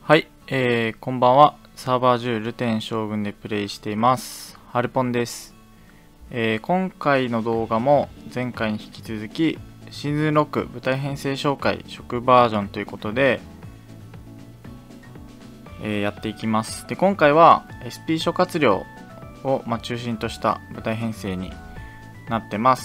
はい、こんばんは。サーバー10ルテン将軍でプレイしています。ハルポンです。今回の動画も前回に引き続きシーズン6舞台編成紹介初バージョンということで、やっていきます。で、今回は SP 諸葛亮を、中心とした舞台編成になってます。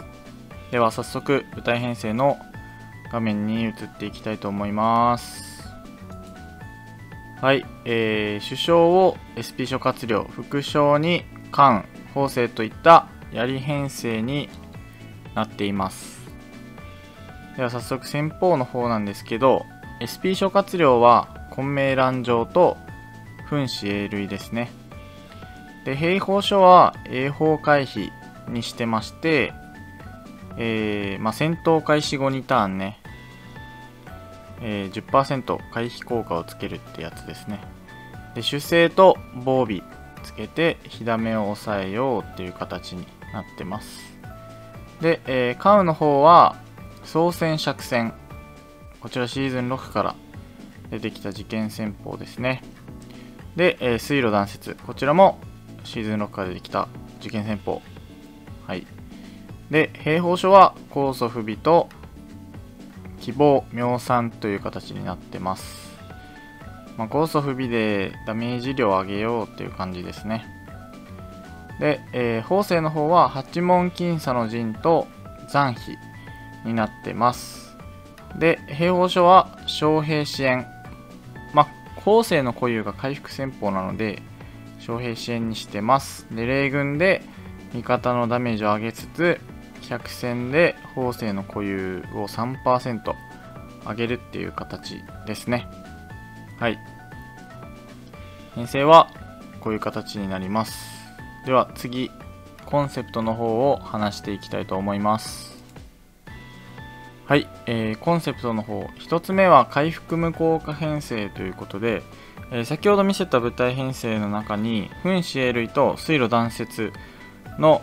では早速舞台編成の画面に移っていきたいと思います。はい、首相を SP 諸葛亮、副将に関、法政といった槍編成になっています。では早速先鋒の方なんですけど、 SP 諸葛亮は混迷乱丈と奮死英類ですね。で、兵法書は英法回避にしてまして、戦闘開始後2ターンね、10% 回避効果をつけるってやつですね。で、守勢と防備つけて火ダメを抑えようっていう形になってます。で、関羽の方は操船釈戦、こちらシーズン6から出てきた事件戦法ですね。で、水路断雪、こちらもシーズン6から出てきた受験戦法。はい。で、兵法書は高祖不備と希望妙算という形になってます。高祖不備でダメージ量を上げようっていう感じですね。で、法政の方は八門僅差の陣と残費になってます。で、兵法書は将兵支援。法政の固有が回復戦法なので将兵支援にしてます。で、霊軍で味方のダメージを上げつつ100戦で法政の固有を 3% 上げるっていう形ですね。はい。編成はこういう形になります。では次、コンセプトの方を話していきたいと思います。はい、コンセプトの方、1つ目は回復無効化編成ということで、先ほど見せた舞台編成の中に奮死英類と水路断雪の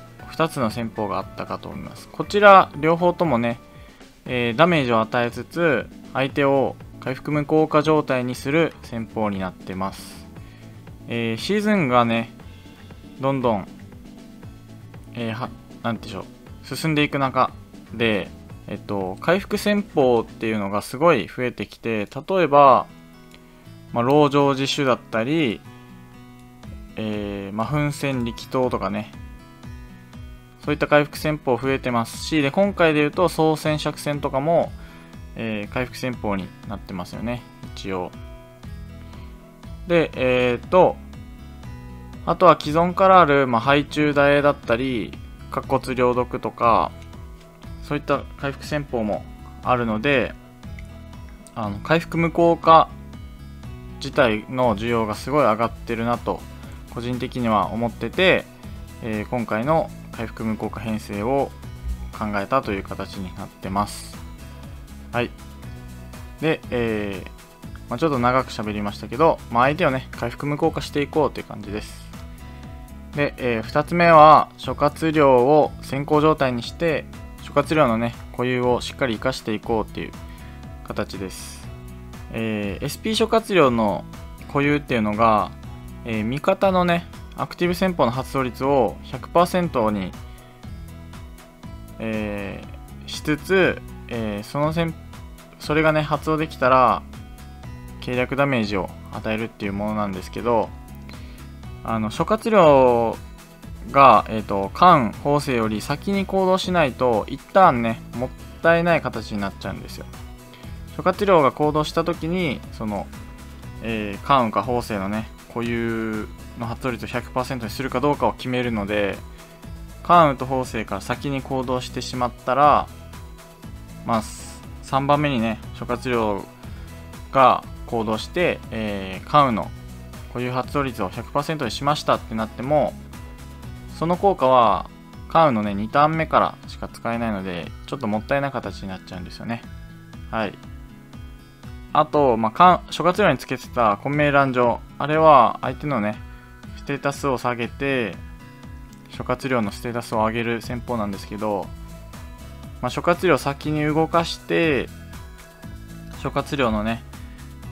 2つの戦法があったかと思います。こちら両方ともね、ダメージを与えつつ相手を回復無効化状態にする戦法になってます。シーズンがねどんどん、なんでしょう、進んでいく中で、回復戦法っていうのがすごい増えてきて、例えば、籠城自首だったり、奮戦力投とかね、そういった回復戦法増えてますし、で、今回で言うと操船釈戦とかも、回復戦法になってますよね、一応。で、あとは既存からある、配中打影だったり甲骨両毒とか、そういった回復戦法もあるので、回復無効化自体の需要がすごい上がってるなと個人的には思ってて、今回の回復無効化編成を考えたという形になってます。はい。で、ちょっと長く喋りましたけど、相手をね回復無効化していこうという感じです。で、2つ目は諸葛亮を先行状態にして諸葛亮のね固有をしっかり生かしていこうっていう形です。SP 諸葛亮の固有っていうのが、味方のねアクティブ戦法の発動率を 100% に、しつつ、それがね発動できたら計略ダメージを与えるっていうものなんですけど、諸葛亮が、関法政より先に行動しないと一旦ねもったいない形になっちゃうんですよ。諸葛亮が行動した時にその、関羽か法政のね固有の発動率を 100% にするかどうかを決めるので、関羽と法政から先に行動してしまったら、3番目にね諸葛亮が行動して、関羽の固有発動率を 100% にしましたってなっても、その効果は関羽のね2ターン目からしか使えないので、ちょっともったいない形になっちゃうんですよね。はい。あと、諸葛亮につけてた混迷乱丈、あれは相手のねステータスを下げて諸葛亮のステータスを上げる戦法なんですけど、諸葛亮を先に動かして諸葛亮のね、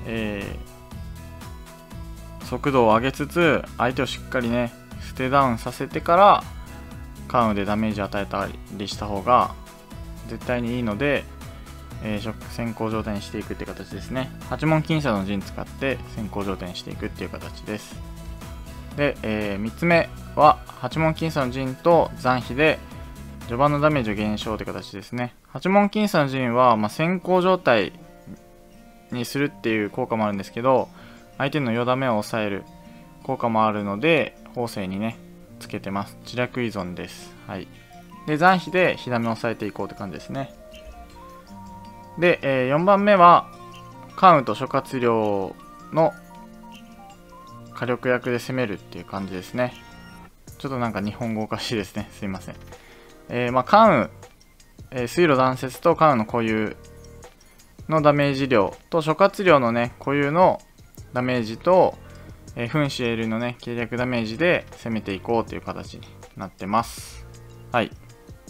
速度を上げつつ相手をしっかりねステダウンさせてから関羽でダメージ与えたりした方が絶対にいいので、先行状態にしていくっていう形ですね。八文金砂の陣使って先行状態にしていくっていう形です。で、3つ目は八文金砂の陣と残飛で序盤のダメージを減少という形ですね。八文金砂の陣は、先行状態にするっていう効果もあるんですけど、相手の4ダメを抑える効果もあるので砲声にねつけてます。知略依存です。はい。で残飛で火ダメを抑えていこうって感じですね。で、4番目は関羽と諸葛亮の火力役で攻めるっていう感じですね。ちょっとなんか日本語おかしいですね。すいません。関羽、水路断雪と関羽の固有のダメージ量と諸葛亮のね固有のダメージと、噴子エルのね計略ダメージで攻めていこうという形になってます。はい。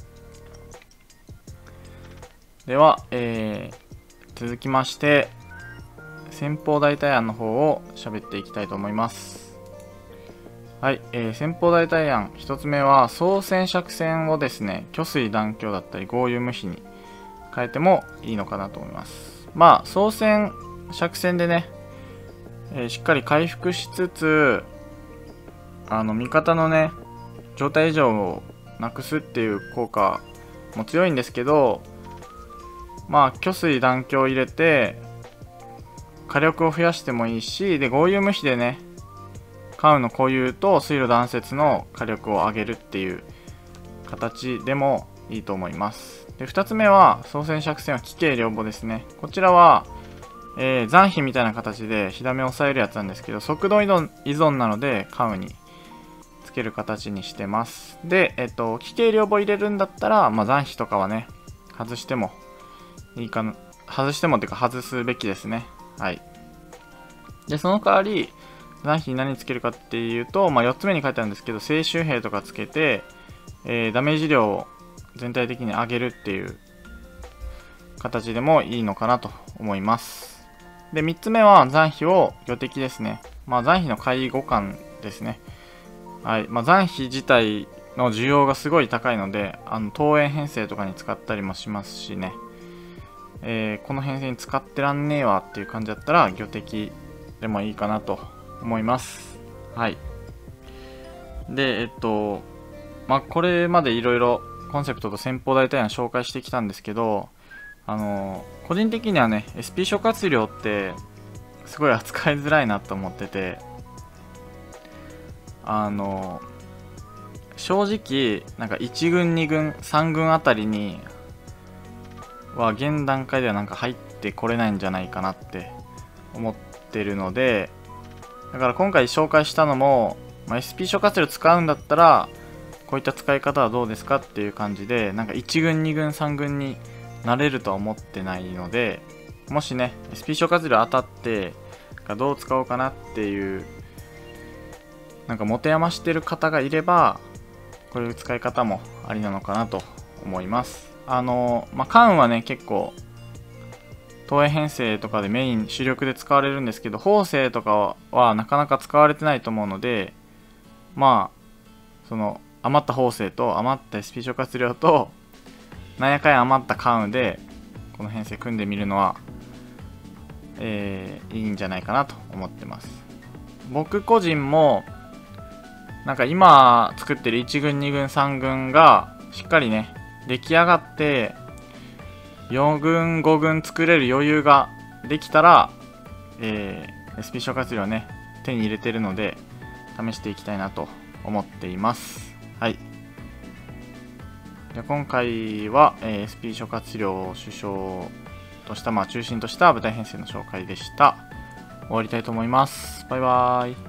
では、続きまして先鋒大隊案の方を喋っていきたいと思います。はい、先鋒大隊案1つ目は操船尺線をですね虚水断橋だったり豪遊無比に変えてもいいのかなと思います。操船尺線でね、しっかり回復しつつ味方のね状態異常をなくすっていう効果も強いんですけど、虚水断橋を入れて火力を増やしてもいいし、で豪遊無比でね関羽の固有と水路断雪の火力を上げるっていう形でもいいと思います。で2つ目は操船尺線は奇形両母ですね。こちらは残飛みたいな形で火ダメを抑えるやつなんですけど、速度依存なので関羽につける形にしてます。で、奇形両母入れるんだったら、残飛とかはね外してもいいかな、外してもっていうか外すべきですね。はい。でその代わり残飛に何つけるかっていうと、4つ目に書いてあるんですけど、正周兵とかつけて、ダメージ量を全体的に上げるっていう形でもいいのかなと思います。で3つ目は残飛を魚敵ですね。残飛の介護官ですね。はい。残飛自体の需要がすごい高いので、東映編成とかに使ったりもしますしね。この編成に使ってらんねえわっていう感じだったら魚敵でもいいかなと思います。はい。でこれまでいろいろコンセプトと先鋒大隊案紹介してきたんですけど、個人的にはね SP 諸葛亮ってすごい扱いづらいなと思ってて、正直なんか1軍2軍3軍あたりには現段階ではなんか入ってこれないんじゃないかなって思ってるので、だから今回紹介したのも、SP 諸葛亮使うんだったらこういった使い方はどうですかっていう感じで、なんか1軍2軍3軍になれるとは思ってないので、もしね SP 諸葛亮当たってどう使おうかなっていうなんか持て余してる方がいれば、こういう使い方もありなのかなと思います。関羽はね結構東映編成とかでメイン主力で使われるんですけど、砲声とかはなかなか使われてないと思うので、その余った砲声と余った SP 諸葛亮となんやかんや余った関羽でこの編成組んでみるのは、いいんじゃないかなと思ってます。僕個人もなんか今作ってる1軍2軍3軍がしっかりね出来上がって4軍5軍作れる余裕ができたら、SP 諸葛亮ね手に入れてるので試していきたいなと思っています。はい。で今回は、SP 諸葛亮を主将とした、中心とした部隊編成の紹介でした。終わりたいと思います。バイバーイ。